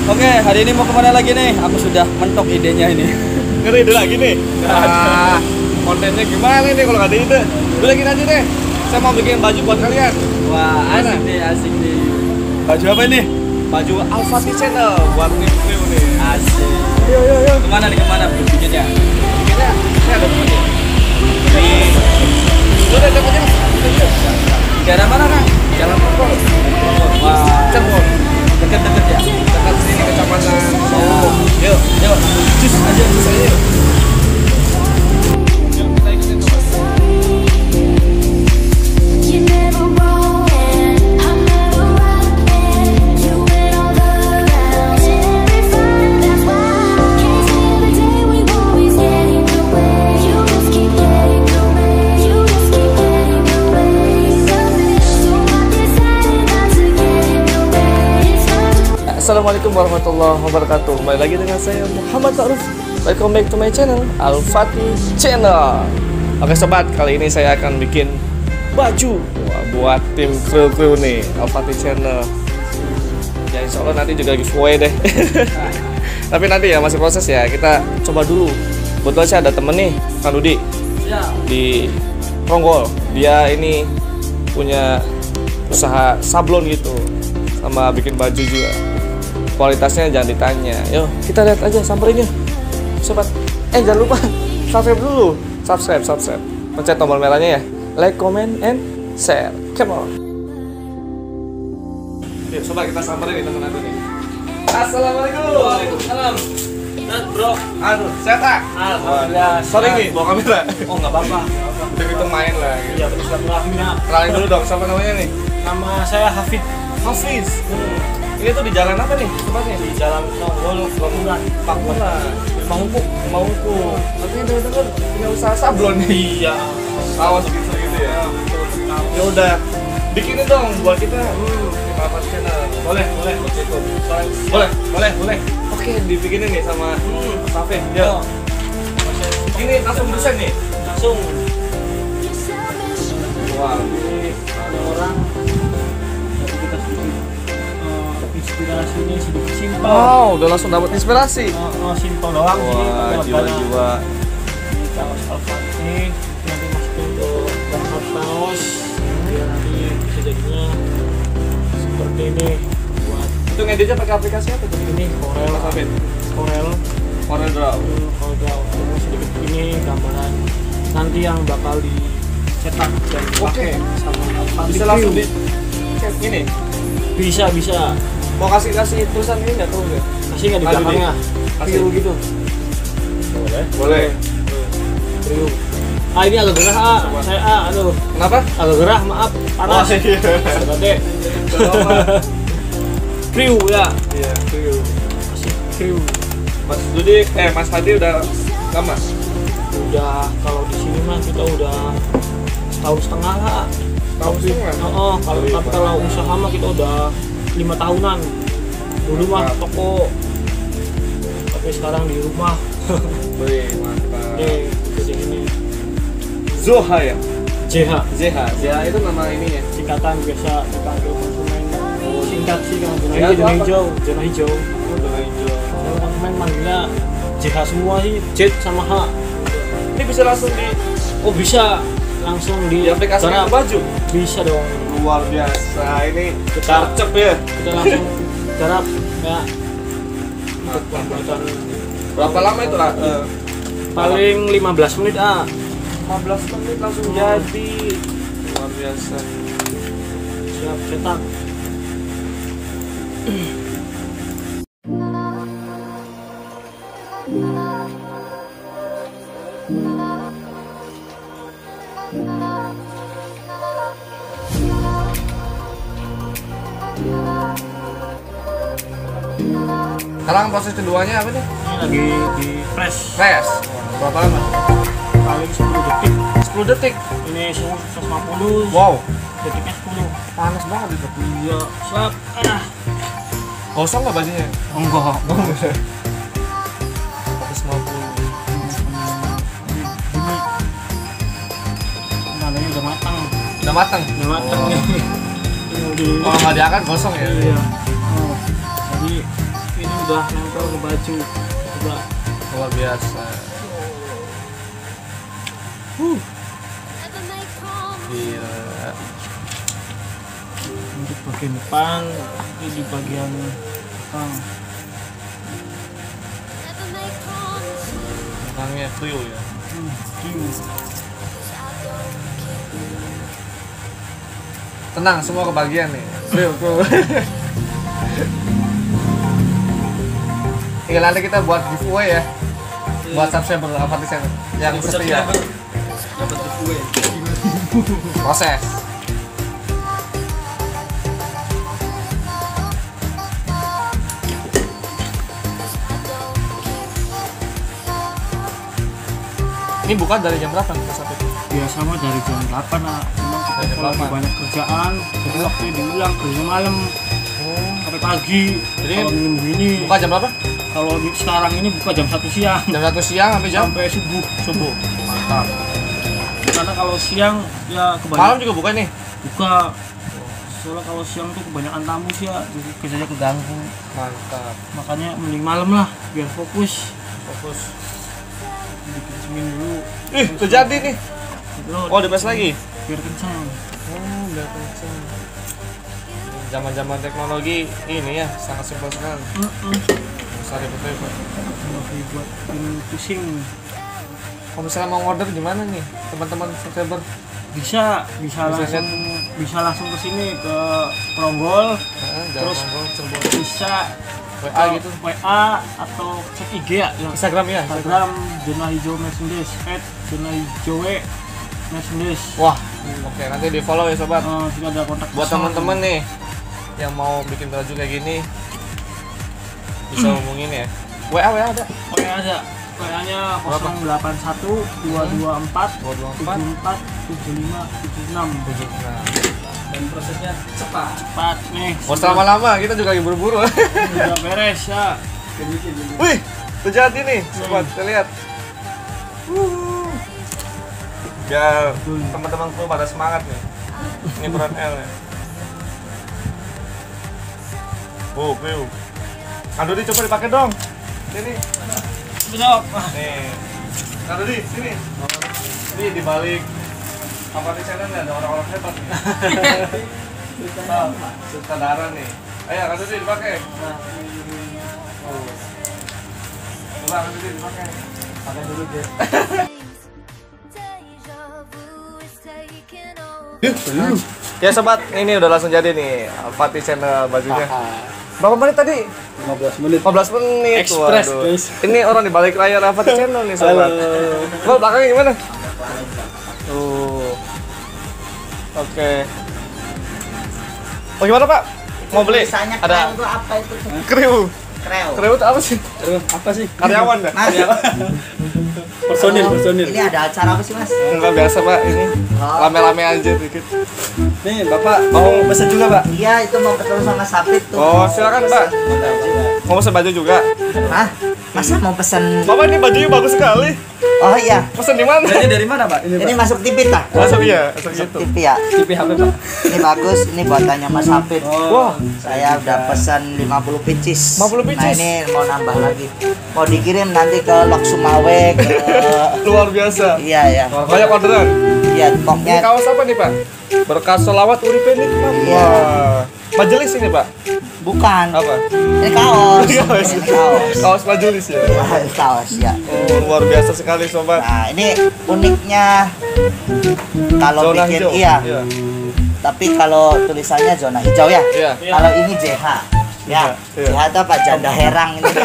Oke, hari ini mau kemana lagi nih? Aku sudah mentok idenya ini. Ngeri ide lagi nih. Kontennya gimana nih kalau nggak ada ide? Udah gini aja deh. Saya mau bikin baju buat kalian. Wah, asik nih, asik nih. Baju apa nih? Baju Al-Fatih Channel buat review nih. Asik. Yuk. Kemana nih, kemana bikinnya? Bikinnya saya ada temennya. Nih. Udah cepetnya. Di arah mana, Kang? Jalan Prokol. Wah, Cirebon. deket-deket ya? Dekat sini kecamatan. Yuk, cus aja, cus aja yuk. Kita ikutin tuh. You never wrong, I'm never right. You win all the rounds, terrified. That's why can't stand the day we always get in the way. You just keep getting away. You just keep getting away. So I decided not to get in the way. It's time to Assalamualaikum warahmatullahi wabarakatuh. Kembali lagi dengan saya Muhammad Ta'ruf. Welcome back to my channel Al-Fatih Channel. Oke sobat, kali ini saya akan bikin baju buat tim kru nih Al-Fatih Channel. Ya insya Allah nanti juga giveaway deh. Tapi nanti ya masih proses ya. Kita coba dulu. Kebetulan saya ada temen nih, Kang Dudi Ya. di Ronggol. Dia ini punya usaha sablon gitu, sama bikin baju juga. Kualitasnya jangan ditanya. Yuk kita lihat aja, samperin yuk sobat. Jangan lupa subscribe. Pencet tombol merahnya ya. Like, comment, and share. Come on. Yuk sobat, kita samperin nih teman aku nih. Assalamualaikum. Waalaikumsalam. Nah, bro. Aduh, sehat tak? Alhamdulillah. Sorry nih, bawa kamera. Oh, nggak apa-apa. Kita main lah gitu. Iya, terus silaturahmi. Kenalin dulu dong, siapa namanya nih? Nama saya Hafid. Hafiz. Ini tuh di jalan apa nih? Tempatnya Di Jalan Nonggol, Pakuran. Pakuran. Mangku. Tapi dengar punya usaha sablon nih. Iya. Awas gitu ya. Ya udah, bikinin dong buat kita. Apa channel? Boleh. Boleh. Oke, dibikinin nih sama Mas Hafid. Ya. Ini langsung desain nih. Langsung Wah. ada orang dari kita sedikit inspirasi ini sedikit simpel. Wow, udah langsung dapat inspirasi. Simpel doang sih. Wah, jiwa-jiwa. Ini kaos Al-Fatih nanti masukin ke kaos biar nanti bisa jadinya seperti ini. Buat Itu ngeditnya pakai aplikasi apa tuh? ini Corel, Mas Hafid. Corel Draw. Corel terus sedikit ini gambaran nanti yang bakal dicetak dan dipakai sama Al-Fatih. Bisa langsung di ini. Bisa Mau kasih tulisan ini nggak tuh? kasih nggak di Aduh, belakangnya Kasih. view gitu. Boleh. View. Ini agak gerah saya aduh Kenapa? agak gerah maaf panas. iya. Berarti view ya. Iya, view. Kasih view. Mas Hadi udah lama? Udah kalau di sini mah kita udah setahun setengah lah. Tahun setengah? Kalau Iya, tapi kalau usaha mah kita udah 5 tahunan. Dulu mah Mantap. toko, tapi sekarang di rumah. Wih, mantap. Jadi ini Zoha ya? JH ZH itu nama ininya. singkatan biasa dipanggil konsumen. Singkat sih kan zona Ya, hijau, apa? zona hijau. Udah hijau. Kalau konsumen manggilnya JH semua sih, Z sama H. Ini bisa langsung di Bisa langsung di aplikasi garap. baju. Bisa dong. Luar biasa. Ini Kita- tarcep ya. Kita langsung garap ya. Untuk pembuatan Berapa lama itu lah? paling 15 menit 15 menit langsung jadi. Luar biasa. siap cetak. Sekarang proses keduanya apa nih? Ini lagi di press Press. Berapa lama? paling 10 detik. 10 detik. Ini 150. Wow, Detiknya 10. panas banget itu. Iya, siap. Gosong nggak bajunya? Enggak. 150. Ini udah matang. Udah matang. Udah matang Oh. nih. Ini udah Kalau nggak diangkat gosong ya? Iya. Jadi ini udah nempel ke baju. Coba Luar biasa. Gila. untuk bagian depan, ini di bagian belakang. Belakangnya Clio ya. Tenang, semua kebagian nih. Clio. Tinggal nanti kita buat giveaway ya. Buat subscriber Alfati Channel yang setia. Dapat giveaway. Proses. Ini buka dari jam berapa nih Mas Afif? Ya sama dari jam 8 lah. Cuma kita Dari jam kalau lagi 8. banyak kerjaan, jadi waktu diulang kerja malam sampai pagi. Jadi Kalau minggu ini, buka jam berapa? kalau sekarang ini buka jam 1 siang Jam 1 siang sampai jam sampai subuh. subuh. Mantap. Karena kalau siang ya Malam kebanyakan juga buka nih. buka. Soalnya kalau siang tuh kebanyakan tamu sih ya, jadi kerjanya keganggu. Mantap. Makanya mending malam lah biar fokus. Fokus. Bikin semin dulu. Udah jadi nih. Load, Oh, dipes lagi. biar kencang. Oh, udah kenceng. Zaman-zaman teknologi ini ya sangat simpel sekali. Usah ribet-ribet. Masih buat bikin pusing. Kalau misalnya mau order gimana nih teman-teman subscriber? Bisa Bisa langsung ke sini ke Pronggol, Jalan Terus- Pronggol, Cirebon. bisa WA gitu. WA atau cek IG ya, yang Instagram ya. Instagram Zona Hijau Merchandise @zonahijau Merchandise. Wah, oke nanti di follow ya sobat. Sini ada kontak Buat person. teman-teman nih yang mau bikin baju kayak gini bisa hubungin ya. WA ada. WA ada. WA-nya 081 224 224 74 75 76. dan prosesnya cepat. Cepat nih. Mau lama-lama kita juga lagi buru-buru. Udah beres ya. Wih, terjadi nih sobat, kita lihat. Ya, teman-teman kru pada semangat nih. Ini berat L ya. Oh, Clio. Aduh, coba dipakai dong. Sini. Besok. Nih. Aduh, sini. Ini di balik apa di channel ada orang-orang hebat nih. Sutradara nih. Ayo, Aduh, dipakai. Oh. Coba Aduh, dipakai. Pakai dulu deh. Ya sobat, ini udah langsung jadi nih Alfati Channel bajunya. Berapa menit tadi? 15 menit. 15 menit. Express, Waduh. guys. Ini orang di balik layar Alfati Channel nih sobat. Lo belakangnya gimana? Oke. Oh gimana Pak? Mau beli? Misalnya Ada itu apa itu? Kriu. Kreo. Kriu itu apa sih? Apa sih? Karyawan dah? Mas, Personil. ini ada acara apa sih Mas? Enggak biasa Pak, ini rame-rame aja dikit. Nih, Bapak mau pesen juga, Pak? Iya, itu mau ketemu sama Sapit tuh. Oh silakan Pak. Mau pesen baju juga? Hah? Masa mau pesen? Bapak ini bajunya bagus sekali. Oh iya, Pesen di mana? Ini dari mana, Pak? ini masuk TV tak? Masuk iya, masuk gitu. TV ya. TV HP, Pak. Ini bagus, ini buatannya Mas Sapit. Wah, Saya udah pesan 50 pieces. 50 pieces? Nah ini mau nambah lagi. Mau dikirim nanti ke Lok Sumawe ke luar biasa. iya ya. Banyak orderan. Iya, Ini pokoknya kaos apa nih Pak? Berkas selawat Uripe Nikmat. Iya. Wah. Majelis ini Pak? bukan. Apa? Ini kaos. Kaos. Ini kaos. Kaos majelis ya? Wah, ini kaos ya. Oh, luar biasa sekali sobat. Nah, ini uniknya kalau Zona bikin hijau. iya. Tapi kalau tulisannya zona hijau ya. Iya. Kalau ini JH. Ya, Iya. JH itu apa? Janda herang ini.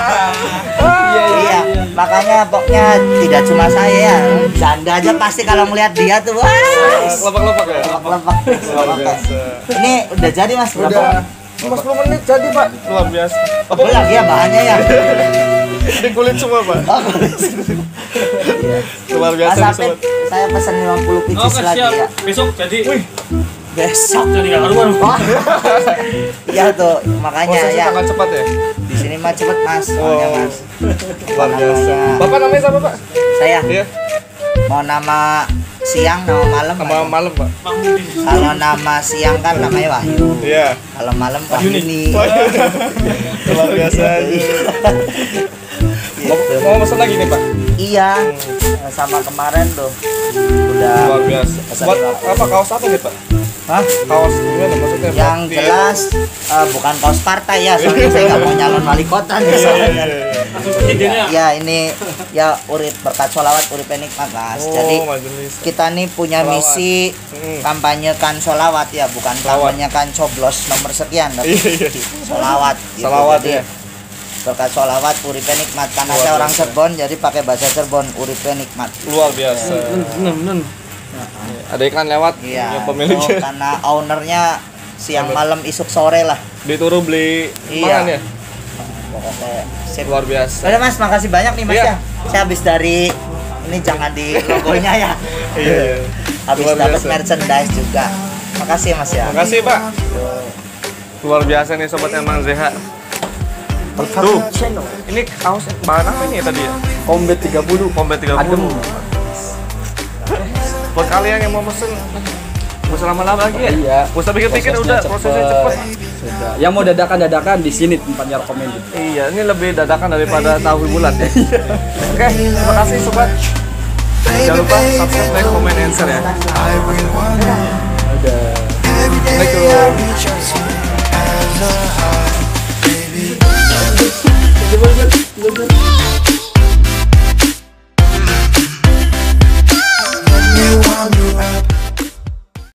Iya, makanya pokoknya tidak cuma saya ya. Janda aja pasti kalau melihat dia tuh wah. Lepak-lepak ya? Lepak-lepak. Luar biasa. Ini udah jadi Mas berapa? Udah 50 menit jadi Pak. Luar biasa. Oh, lagi ya bahannya ya. Di kulit semua Pak. Luar biasa Mas nih Apit, sobat. saya pesan 50 pieces lagi ya. Besok jadi. Wih, Besok. jadi nggak karuan. Wah. Ya tuh, makanya Prosesnya ya. sangat cepat ya? Di sini mah cepet Mas, soalnya Mas. Luar biasa. Namanya- Bapak namanya siapa Pak? Saya Iya. mau nama siang, nama malam. Nama malam, Pak. Kalau nama siang kan namanya Wahyu. Iya. Kalau malam Wahyuni. Luar biasa. Gitu. Mau pesan lagi nih, Pak? Iya, sama kemarin tuh. Udah Luar biasa. pesan Buat lima. apa kaos apa nih, Pak? Hah? Kaos gimana maksudnya? Yang Buat jelas bukan kaos partai ya, soalnya saya nggak mau nyalon wali kota nih soalnya. Langsung presidennya. Ya ini ya urip berkat sholawat urip nikmat Mas. Jadi majelis. kita nih punya Sholawat. misi kampanyekan sholawat ya, bukan Sholawat. kampanyekan coblos nomor sekian, tapi Iya. sholawat. Gitu. Sholawat, Jadi, ya. berkat sholawat urip nikmat karena Luar saya orang biasa. Cirebon jadi pakai bahasa Cirebon urip nikmat. Luar biasa. Nun. Ada iklan lewat Iya. yang pemiliknya. Karena ownernya siang malam isuk sore lah. Dituruh beli Iya. makan ya. Pokoknya sip. Luar biasa. Udah Mas, makasih banyak nih Mas Iya. ya. Saya habis dari ini jangan di logonya ya. Iya. Habis Luar dapat biasa. merchandise juga. Makasih Mas ya. Makasih, Pak. Luar biasa nih sobat Emang ZH. Tuh. Ini kaos bahan apa ini tadi ya? Combat 30. Combat 30. Adem. Buat kalian yang mau pesen nggak usah lama-lama lagi ya? Iya. Nggak usah pikir-pikir, udah prosesnya cepet. Sudah. Yang mau dadakan di sini tempatnya rekomendasi. Iya, ini lebih dadakan daripada tahu bulan ya. Oke, terima kasih sobat. Jangan lupa subscribe, like, comment, and share ya. Udah. Assalamualaikum.